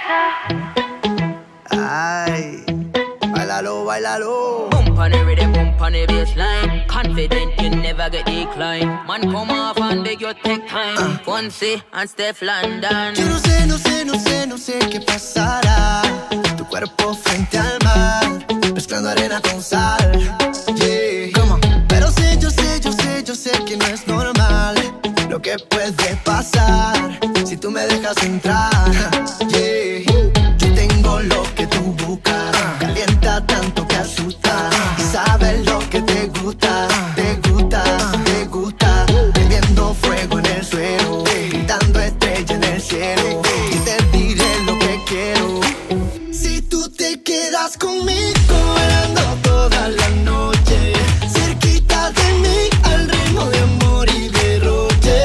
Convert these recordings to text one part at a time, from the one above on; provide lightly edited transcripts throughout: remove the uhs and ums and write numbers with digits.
Ay, bailalo, bailalo. Bump on the rhythm, bump on the bassline. Confident you never get decline. Man come off and beg you take time. Fonse and Steph London. Yo no sé, no sé, no sé, no sé qué pasará. Tu cuerpo frente al mar, mezclando arena con sal. Yeah. Come on. Pero sé, yo sé, yo sé, yo sé que no es normal lo que puede pasar si tú me dejas entrar. Yeah. Yo tengo lo que tú buscas, calienta tanto que asusta. Y sabes lo que te gusta, te gusta, te gusta. Prendiendo fuego en el suelo, pintando estrella en el cielo. Y te diré lo que quiero. Si tú te quedas conmigo, bailando toda la noche, cerquita de mí, al ritmo de amor y derroche.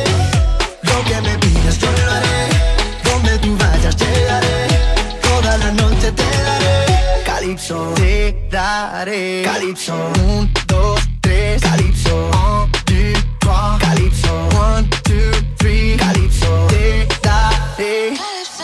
Lo que me pidas yo lo haré, donde tú vayas llegaré, toda la noche te daré. Calypso, te daré. Calypso, 1, 2, 3. Calypso, 1, 2, 3. Calypso, 1, 2, 3. Calypso, te daré.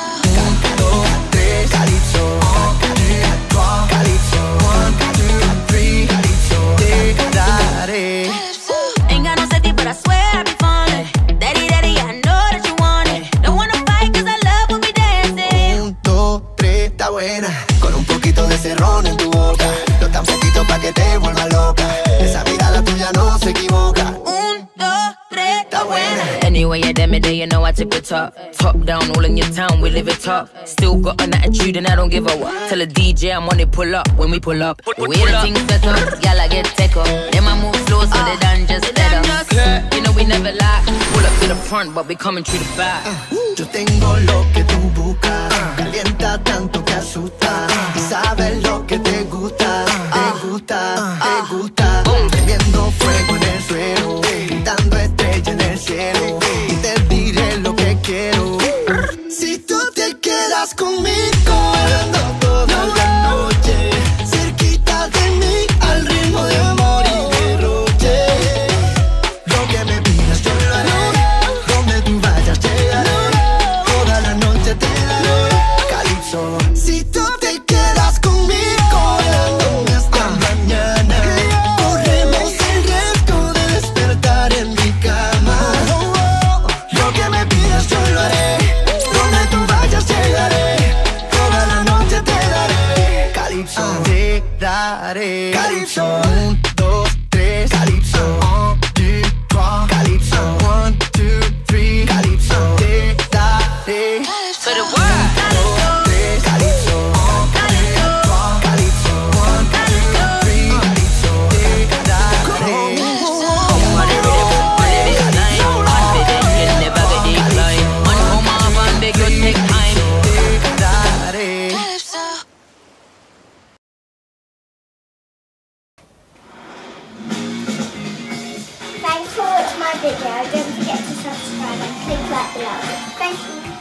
1, 2, 3. Calypso, 1, 2, 3. Calypso, 1, 2, 3. Calypso, te daré. Ain't got no safety, but I swear I be falling. Daddy, daddy, I know that you want it. Don't wanna fight, cause I love when we dancing. 1, 2, 3, está buena. Con un poquito de cerrón en tu boca, no tan poquito pa' que te vuelva loca. Esa mirada tuya no se equivoca. 1, 2, 3, Está buena. Anyway, yeah, damn it, you know I tip it top. Top down, all in your town, we live it top. Still got an attitude and I don't give a what. Tell a DJ I'm on it, pull up when we pull up. We the things set up, y'all I get take up. Then I move slow so they done just better. You know we never lie. Pull up to the front, but we coming through the back. Yo tengo lo que tú buscas, calienta tanto que asusta. Y sabes lo que te gusta, te gusta, te gusta. Prendiendo fuego en el suelo, pintando estrella en el cielo. Y te diré lo que quiero. Si tú te quedas conmigo, bailando toda la noche, cerquita de mí, al ritmo de amor y derroche. Lo que me pidas yo lo haré, donde tú vayas llegaré, toda la noche te daré. Calypso, si tú te quedas conmigo, bailándome hasta mañana, corremos el riesgo de despertar en mi cama. Lo que me pidas yo lo haré, donde tú vayas llegaré, toda la noche te daré. Calypso, te daré. Calypso, 1, 2, 3. Calypso, 1, 2, 3. Calypso, 1, 2, 3. Calypso, te daré. For the world. 1, 2, 3. Calypso, 1, 2, 3. Calypso, 1, 2, 3. Calypso, te daré. Bump on the rhythm, bump on the bassline. Confident you never get decline. Man come off and beg you take time. Te daré. Thanks for watching my video. Don't forget to subscribe and click like below. Thank you.